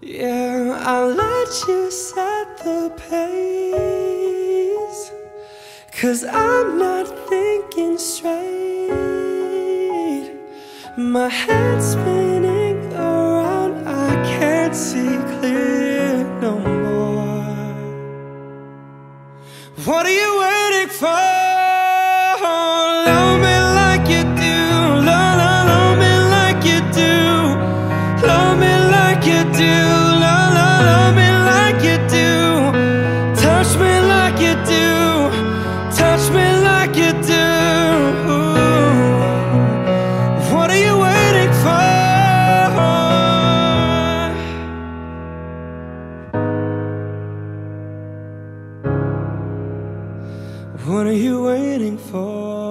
Yeah, I'll let you set the pace, 'cause I'm not thinking straight. My head's spinning around, I can't see clear no more. What are you waiting for? Love me like you do, love me like you do, love me like you do, love me like you do, touch me like you do, touch me like you do. What are you waiting for? What are you waiting for?